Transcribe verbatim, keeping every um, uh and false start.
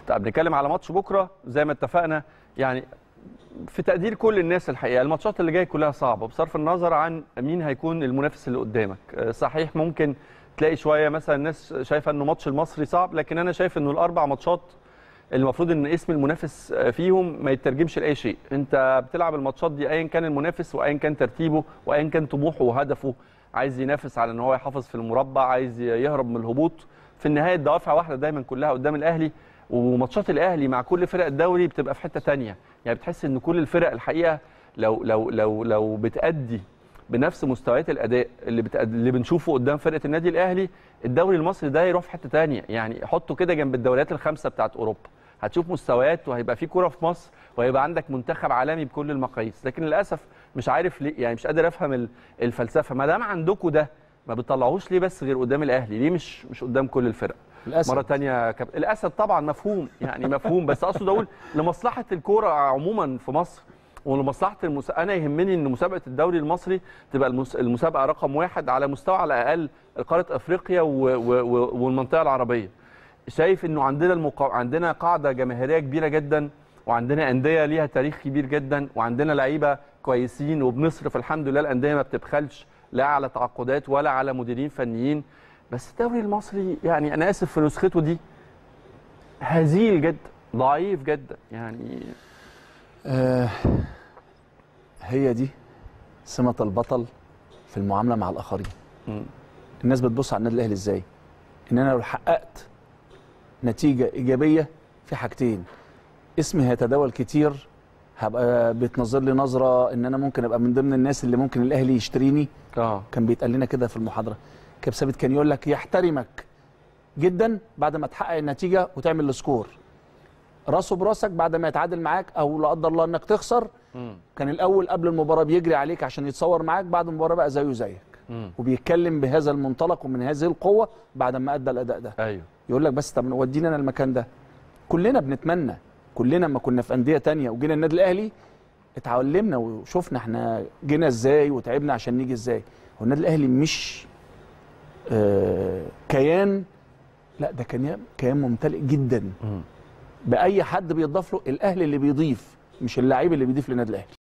طب بنتكلم على ماتش بكره زي ما اتفقنا، يعني في تقدير كل الناس الحقيقه الماتشات اللي جايه كلها صعبه بصرف النظر عن مين هيكون المنافس اللي قدامك. صحيح ممكن تلاقي شويه مثلا الناس شايفه انه ماتش المصري صعب، لكن انا شايف انه الاربع ماتشات المفروض ان اسم المنافس فيهم ما يترجمش لاي شيء. انت بتلعب الماتشات دي ايا كان المنافس وايا كان ترتيبه وايا كان طموحه وهدفه، عايز ينافس على ان هو يحافظ في المربع، عايز يهرب من الهبوط. في النهايه الدوافع واحده دايما كلها قدام الاهلي. وماتشات الاهلي مع كل فرق الدوري بتبقى في حته ثانيه، يعني بتحس ان كل الفرق الحقيقه لو لو لو لو بتأدي بنفس مستويات الاداء اللي بتأدي اللي بنشوفه قدام فرقه النادي الاهلي، الدوري المصري ده يروح في حته ثانيه. يعني حطه كده جنب الدوريات الخمسه بتاعت اوروبا، هتشوف مستويات وهيبقى في كوره في مصر وهيبقى عندك منتخب عالمي بكل المقاييس. لكن للاسف مش عارف ليه، يعني مش قادر افهم الفلسفه. ما دام عندكم ده ما بتطلعوش ليه بس غير قدام الاهلي؟ ليه مش مش قدام كل الفرق؟ الأسد. مره ثانيه كب... الاسد طبعا مفهوم، يعني مفهوم، بس اقصد اقول لمصلحه الكوره عموما في مصر ولمصلحه المس... انا يهمني ان مسابقه الدوري المصري تبقى المس... المسابقه رقم واحد على مستوى على الاقل قاره افريقيا و... و... و... والمنطقه العربيه. شايف انه عندنا المقا... عندنا قاعده جماهيريه كبيره جدا، وعندنا انديه ليها تاريخ كبير جدا، وعندنا لعيبه كويسين، وبنصرف الحمد لله. الانديه ما بتبخلش لا على تعاقدات ولا على مديرين فنيين. بس الدوري المصري يعني انا اسف في نسخته دي هزيل جدا، ضعيف جدا يعني. آه هي دي سمة البطل في المعاملة مع الآخرين. م. الناس بتبص على النادي الأهلي إزاي؟ إن أنا لو حققت نتيجة إيجابية في حاجتين، اسمي هيتداول كتير، هبقى بتنظر لي نظرة إن أنا ممكن أبقى من ضمن الناس اللي ممكن الأهلي يشتريني. اه كان بيتقال لنا كده في المحاضرة. كابتن ثابت كان يقول لك يحترمك جدا بعد ما تحقق النتيجة وتعمل السكور، راسه براسك بعد ما يتعادل معاك او لا قدر الله انك تخسر. مم. كان الاول قبل المباراه بيجري عليك عشان يتصور معاك، بعد المباراه بقى زيه زيك. مم. وبيتكلم بهذا المنطلق ومن هذه القوه بعد ما ادى الاداء ده. ايوه يقول لك بس طب ودينا انا المكان ده. كلنا بنتمنى، كلنا لما كنا في انديه ثانيه وجينا النادي الاهلي اتعلمنا وشفنا احنا جينا ازاي وتعبنا عشان نيجي ازاي. هو النادي الاهلي مش آه كيان، لا ده كيان كيان ممتلئ جدا. مم. باي حد بيضاف له. الاهلي اللي بيضيف، مش اللاعب اللي بيضيف للنادي الاهلي.